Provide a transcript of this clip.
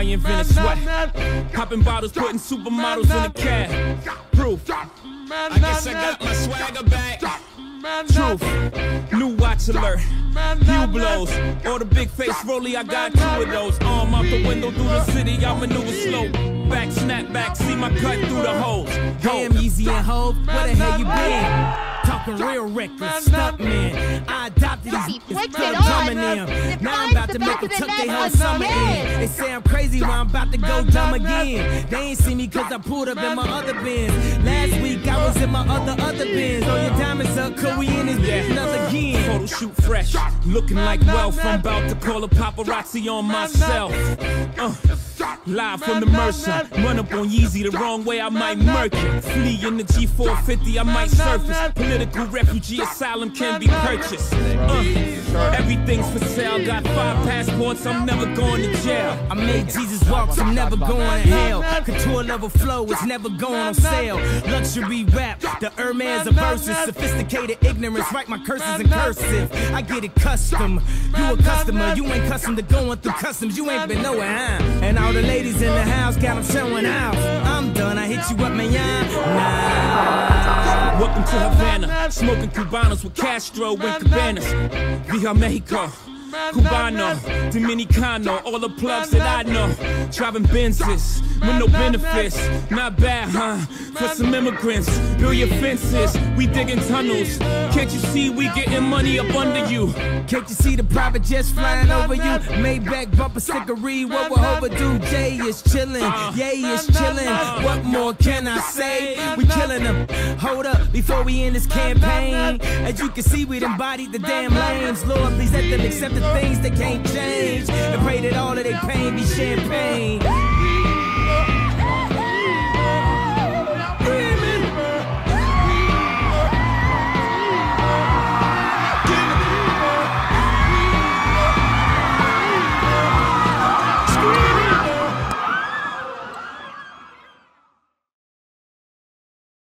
invented sweat. Popping bottles, putting supermodels in the cab. Proof. I guess I got my swagger back. Truth. New watch alert. Hue blows. Or the big face rollie, I got 2 of those. Arm out the window through the city, I maneuver slow. Back, snap back, see my cut through the holes. Damn, Yeezy and Hov, where the hell you been? Talking real reckless, stuntman. I adopted these club drumming them. Now I'm about to make them tuck their whole summer in. They say I'm crazy, well I'm about to go dumb again. They ain't see me cause I pulled up in my other Benz. Last week I was in my other Benz. Oh, your diamonds up, cause we in this another again. Photo shoot fresh, looking like wealth. I'm about to call a paparazzi on myself. Live from the Mercer, run up on Yeezy the wrong way, I might murk it. Flee in the G450, I might surface. Political refugee asylum can be purchased. Everything's for sale, got 5 passports, I'm never going to jail. I made Jesus walk, I'm never going to hell. Couture level flow is never going on sale. Luxury rap, the Hermes of verses. Sophisticated ignorance, write my curses in cursive. I get it custom, you a customer. You ain't custom to going through customs, you ain't been nowhere, huh? And all the ladies in the house got them showing out. I'm done, I hit you up, man, nah. Welcome to Havana, smoking Cubanos with Castro and Cabanas. Via Mexico, Cubano, Dominicano, all the plugs that I know. Driving Benzes with no benefits, not bad, huh? For some immigrants, build your fences, we digging tunnels. Can't you see we getting money up under you? Can't you see the private jets flying over you? Maybach bumper stickery, what we're overdue. Jay is chillin', Ye is chillin'. What more can I say? We killing them. Hold up, before we end this campaign. As you can see, we embodied the damn lames. Lord, please let them accept the things they can't change. And pray that all of their pain be champagne.